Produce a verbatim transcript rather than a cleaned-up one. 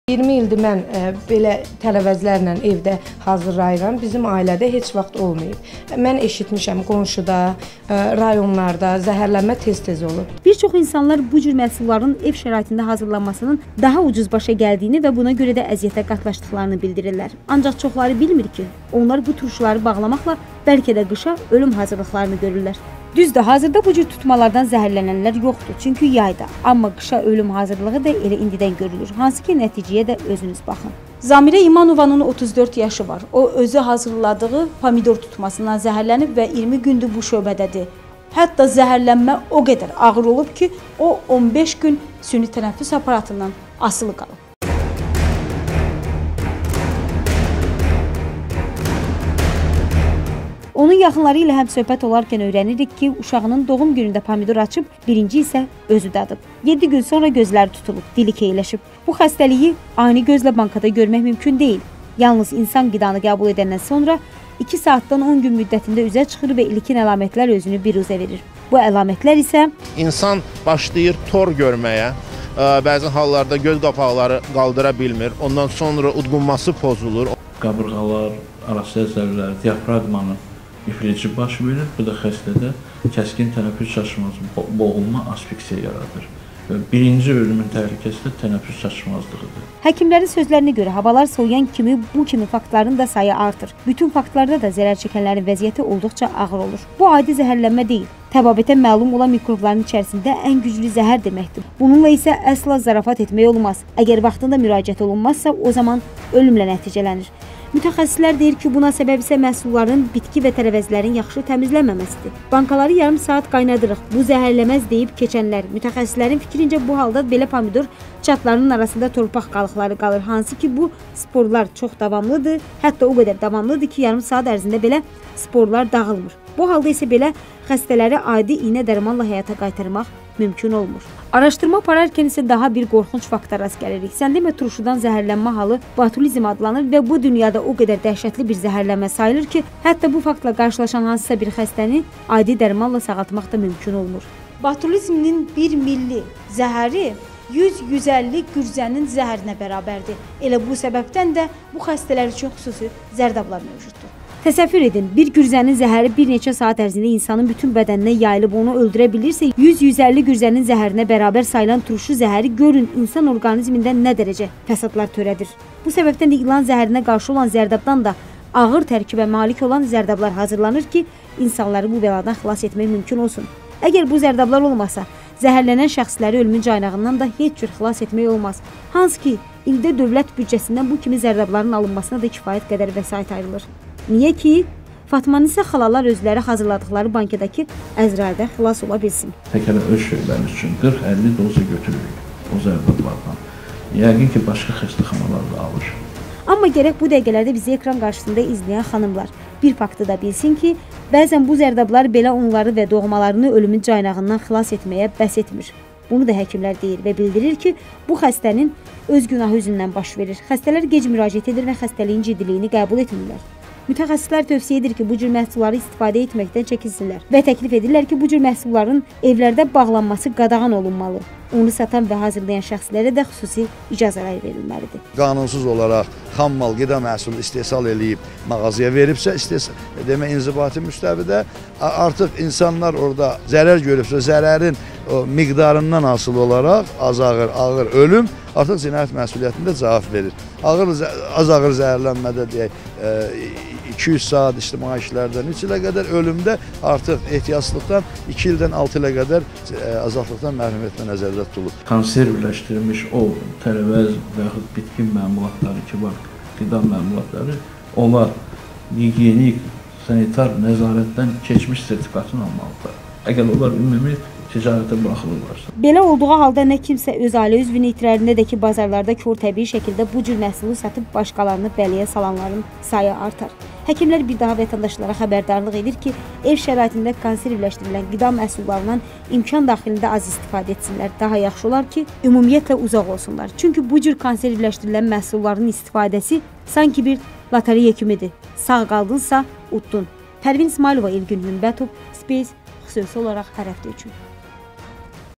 iyirmi ildir mən ə, belə tərəvəzlərlə evdə hazırlayıram. Bizim ailədə heç vaxt olmayıb. Mən eşitmişəm qonşuda, ə, rayonlarda zəhərlənmə tez-tez olur. Bir çox insanlar bu cür məhsulların ev şəraitində hazırlanmasının daha ucuz başa gəldiyini və buna görə də əziyyətə qatlaşdıqlarını bildirirlər. Ancaq çoxları bilmir ki, onlar bu turşuları bağlamaqla bəlkə də qışa ölüm hazırlıqlarını görürlər. Düzdür, hazırda bu cür tutmalardan zəhərlənənlər yoxdur, çünki yayda. Amma qışa ölüm hazırlığı da elə indidən görülür. Hansı ki, nəticəyə də özünüz baxın. Zamirə İmanovanın otuz dörd yaşı var. O, özü hazırladığı pomidor tutmasından zəhərlənib və iyirmi gündür bu şöbədədir. Hətta zəhərlənmə o qədər ağır olub ki, o on beş gün süni tənəffüs aparatından asılı qalıb. Onun yaxınları ilə həm söhbət olarkən öyrənirik ki, uşağının doğum günündə pomidor açıb, birinci isə özü dadıb. yeddi gün sonra gözləri tutulub, dili keyləşib. Bu xəstəliyi ani gözlə bankada görmək mümkün deyil. Yalnız insan qidanı qəbul edəndən sonra iki saatdan on gün müddətində üzə çıxır və ilkin əlamətlər özünü biruzə verir. Bu əlamətlər isə İnsan başlayır tor görməyə, bəzi hallarda göz qapaqları qaldıra bilmir, ondan sonra udqunması pozulur. Qabırğalar, arasiyyə zəvlər, diafraqmanın iflici baş verir. Bu da xəstədə kəskin tənəffüs çatışmazlığı, boğulma, asfiksiya yaradır. Və birinci ölümün təhlükəsi də tənəffüs çatışmazlığıdır. Həkimlərin sözlərinə görə havalar soyuyan kimi bu kimi faktların da sayı artır. Bütün faktlarda da zərər çəkənlərin vəziyyəti olduqca ağır olur. Bu adi zəhərlənmə deyil. Təbabətə məlum olan mikrobların içərisində ən güclü zəhər deməkdir. Bununla isə əsla zarafat etmək olmaz. Əgər vaxtında müraciət olunmazsa, o zaman ölümlə nəticələnir. Mütəxəssislər deyir ki, buna səbəb isə məhsulların, bitki və tərəvəzlərin yaxşı təmizlənməməsidir. Bankaları yarım saat qaynadırıq, bu zəhərləməz deyib keçənlər. Mütəxəssislərin fikrincə bu halda belə pomidor çatlarının arasında torpaq qalıqları qalır. Hansı ki, bu sporlar çox davamlıdır, hətta o qədər davamlıdır ki, yarım saat ərzində belə sporlar dağılmır. Bu halda isə belə xəstələri adi iynə dərmanla həyata qaytarmaq mümkün olmur. Araşdırma apararkən isə daha bir qorxunc fakta rast gəlirik. Sən demə turşudan zəhərlənmə halı botulizm adlanır və bu dünyada o qədər dəhşətli bir zəhərlənmə sayılır ki, hətta bu faktla qarşılaşan hansısa bir xəstəni adi dərmanla sağaltmaq da mümkün olmur. Botulizminin bir milli zəhəri yüz yüz əlli gürzənin zəhərinə bərabərdir. Elə bu səbəbdən də bu xəstələr üçün xüsusi zərdablar mövcuddur. Təsəvvür edin, bir gürzənin zəhəri bir neçə saat ərzində insanın bütün bədəninə yayılıb onu öldürə bilirsə, yüz yüz əlli gürzənin zəhərinə bərabər sayılan turşu zəhəri görün insan orqanizmində nə dərəcə fəsadlar törədir. Bu səbəbdən də ilan zəhərinə qarşı olan zərdabdan da ağır tərkibə malik olan zərdablar hazırlanır ki, insanları bu bəladan xilas etmək mümkün olsun. Əgər bu zərdablar olmasa, zəhərlənən şəxsləri ölümün caynağından da heç cür xilas etmək olmaz. Hansı ki, ildə dövlət büdcəsindən bu kimi zərdabların alınmasına da kifayət qədər vəsait ayrılır. Niyə ki, Fatmanın isə xalalar özləri hazırladıqları bankadakı əzrəldən xilas ola bilsin. Təkələ öz şöybəmiz üçün qırx əlli doza götürürük o zərdablardan. Yəqin ki, başqa xəstəxanalar da alır. Amma gərək bu dəqiqələrdə bizi ekran qarşısında izləyən xanımlar bir faktı da bilsin ki, bəzən bu zərdablar belə onları və doğmalarını ölümün caynağından xilas etməyə bəs etmir. Bunu da həkimlər deyir və bildirir ki, bu xəstənin öz günahı üzündən baş verir. Xəstələr gec müraciət edir və xəstəliyin ciddiliyini qəbul etmirlər. Mütəxəssislər tövsiyə edir ki, bu cür məhsulları istifadə etməkdən çəkinsinlər və təklif edirlər ki, bu cür məhsulların evlərdə bağlanması qadağan olunmalı. Onu satan və hazırlayan şəxslərə də xüsusi icazələr verilməlidir. Qanunsuz olaraq xam mal, qida məhsulu istehsal eləyib mağazaya veribsə, demə inzibati müstəvidə artıq insanlar orada zərər görübsə, zərərin miqdarından asılı olaraq az-ağır, ağır ölüm artıq cinayət məsuliyyətində cavab verir. Ağır, az-ağır zəhərlənmədə deyək, iki yüz saat ictimai işlərdən üç ilə qədər, ölümdə artıq ehtiyatsızlıqdan iki ildən altı ilə qədər azadlıqdan məhrum etmə nəzərdə tutulur. Konservləşdirilmiş o tərəvəz və yaxud bitkin məmulatları ki var, qida məmulatları, onlar gigiyenik, sanitar nəzarətdən keçmiş sertifikatını almalıdır. Əgər onlar ümumi ticarətə buraxılırlarsa. Belə olduğu halda nə kimsə öz ailə üzvünü itirər, nə də ki, bazarlarda kör təbii şəkildə bu cür məhsulu satıb başqalarını bəliyə salanların sayı artar. Həkimlər bir daha vətəndaşlara xəbərdarlıq edir ki, ev şəraitində konservləşdirilən qida məhsullarından imkan daxilində az istifadə etsinlər. Daha yaxşı olar ki, ümumiyyətlə uzaq olsunlar. Çünki bu cür konservləşdirilən məhsulların istifadəsi sanki bir lotereya kimidir. Sağ qaldınsa, utdun. Pərvin İsmailova, İlgün Hümbətov, Space, xüsusi olaraq hər həftə üçün.